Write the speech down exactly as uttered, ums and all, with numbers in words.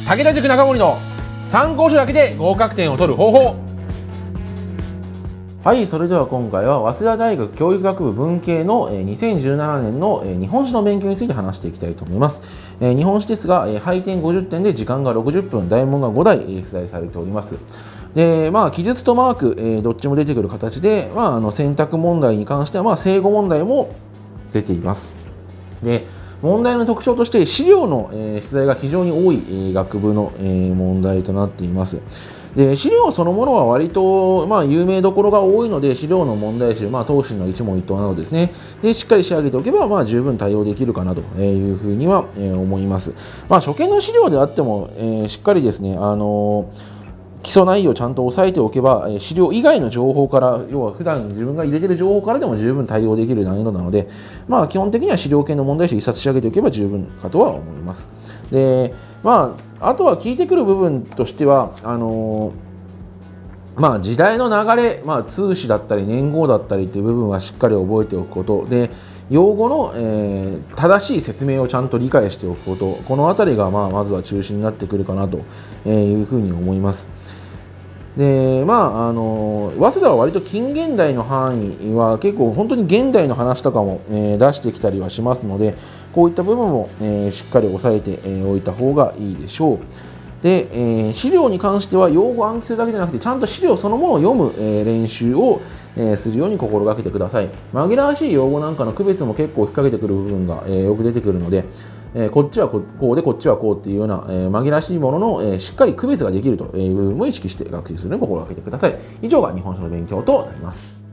武田塾中森の参考書だけで合格点を取る方法。はい、それでは今回は早稲田大学教育学部文系のにせんじゅうななねんの日本史の勉強について話していきたいと思います。日本史ですが、配点ごじゅってんで時間がろくじゅっぷん、大問がごだい出題されております。で、まあ、記述とマーク、えー、どっちも出てくる形で、まあ、あの選択問題に関しては、まあ、正誤問題も出ています。で、問題の特徴として資料の、えー、出題が非常に多い、えー、学部の、えー、問題となっています。で、資料そのものは割と、まあ、有名どころが多いので、資料の問題集、まあ、東進の一問一答などですね、でしっかり仕上げておけば、まあ、十分対応できるかなというふうには、えー、思います。まあ、初見の資料であっても、えー、しっかりですね、あのー基礎内容をちゃんと押さえておけば、資料以外の情報から、要は普段自分が入れている情報からでも十分対応できる難易度なので、まあ、基本的には資料系の問題集一冊仕上げておけば十分かとは思います。で、まあ、あとは聞いてくる部分としては、あのー、まあ、時代の流れ、まあ、通史だったり年号だったりという部分はしっかり覚えておくことで、用語の、えー、正しい説明をちゃんと理解しておくこと、このあたりが、まあ、まずは中心になってくるかなというふうに思います。で、まあ、あの早稲田は割と近現代の範囲は結構本当に現代の話とかも、えー、出してきたりはしますので、こういった部分も、えー、しっかり押さえて、えー、おいた方がいいでしょう。で、えー、資料に関しては用語を暗記するだけじゃなくて、ちゃんと資料そのものを読む、えー、練習を、えー、するように心がけてください。紛らわしい用語なんかの区別も結構引っ掛けてくる部分が、えー、よく出てくるので、えー、こっちはこうでこっちはこうっていうような、えー、紛らわしいものの、えー、しっかり区別ができるという部分も意識して学習するのを心がけてください。以上が日本史の勉強となります。